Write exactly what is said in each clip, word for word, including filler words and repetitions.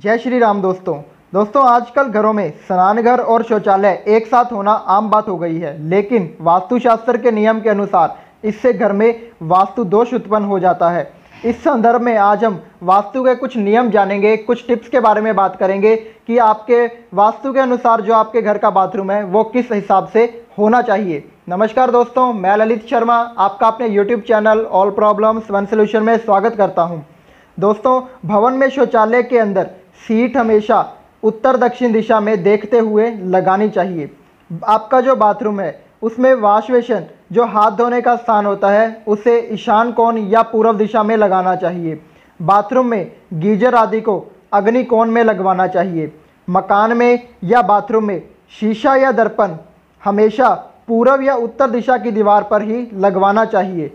जय श्री राम दोस्तों दोस्तों आजकल घरों में स्नानघर और शौचालय एक साथ होना आम बात हो गई है, लेकिन वास्तुशास्त्र के नियम के अनुसार इससे घर में वास्तु दोष उत्पन्न हो जाता है। इस संदर्भ में आज हम वास्तु के कुछ नियम जानेंगे, कुछ टिप्स के बारे में बात करेंगे कि आपके वास्तु के अनुसार जो आपके घर का बाथरूम है वो किस हिसाब से होना चाहिए। नमस्कार दोस्तों, मैं ललित शर्मा आपका अपने YouTube channel all problems one solution में स्वागत करता हूं। दोस्तों, भवन में शौचालय के अंदर सीट हमेशा उत्तर दक्षिण दिशा में देखते हुए लगानी चाहिए। आपका जो बाथरूम है उसमें वॉश बेसिन जो हाथ धोने का स्थान होता है उसे ईशान कोण या पूर्व दिशा में लगाना चाहिए। बाथरूम में गीजर आदि को अग्नि कोण में लगवाना चाहिए। मकान में या बाथरूम में शीशा या दर्पण हमेशा पूर्व या उत्तर दिशा की दीवार पर ही लगवाना चाहिए।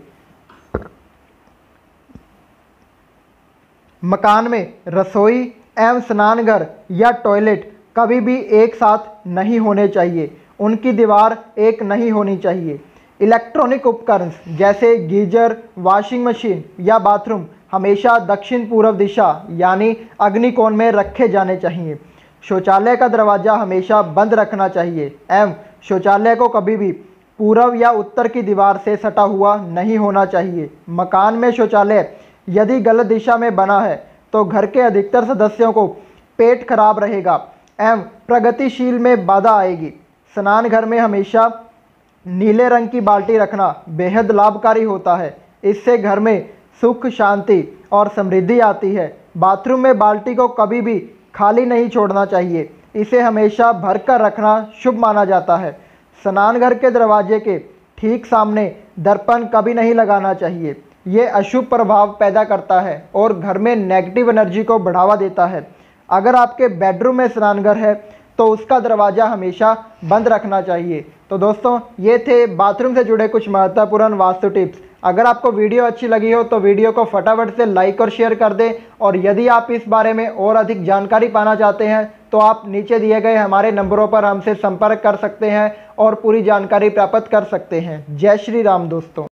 मकान में रसोई एवं स्नानघर या टॉयलेट कभी भी एक साथ नहीं होने चाहिए, उनकी दीवार एक नहीं होनी चाहिए। इलेक्ट्रॉनिक उपकरण जैसे गीजर, वॉशिंग मशीन या बाथरूम हमेशा दक्षिण पूर्व दिशा यानी अग्निकोण में रखे जाने चाहिए। शौचालय का दरवाज़ा हमेशा बंद रखना चाहिए एवं शौचालय को कभी भी पूर्व या उत्तर की दीवार से सटा हुआ नहीं होना चाहिए। मकान में शौचालय यदि गलत दिशा में बना है तो घर के अधिकतर सदस्यों को पेट खराब रहेगा एवं प्रगतिशील में बाधा आएगी। स्नान घर में हमेशा नीले रंग की बाल्टी रखना बेहद लाभकारी होता है, इससे घर में सुख, शांति और समृद्धि आती है। बाथरूम में बाल्टी को कभी भी खाली नहीं छोड़ना चाहिए, इसे हमेशा भरकर रखना शुभ माना जाता है। स्नान घर के दरवाजे के ठीक सामने दर्पण कभी नहीं लगाना चाहिए, ये अशुभ प्रभाव पैदा करता है और घर में नेगेटिव एनर्जी को बढ़ावा देता है। अगर आपके बेडरूम में स्नानघर है तो उसका दरवाज़ा हमेशा बंद रखना चाहिए। तो दोस्तों, ये थे बाथरूम से जुड़े कुछ महत्वपूर्ण वास्तु टिप्स। अगर आपको वीडियो अच्छी लगी हो तो वीडियो को फटाफट से लाइक और शेयर कर दें, और यदि आप इस बारे में और अधिक जानकारी पाना चाहते हैं तो आप नीचे दिए गए हमारे नंबरों पर हमसे संपर्क कर सकते हैं और पूरी जानकारी प्राप्त कर सकते हैं। जय श्री राम दोस्तों।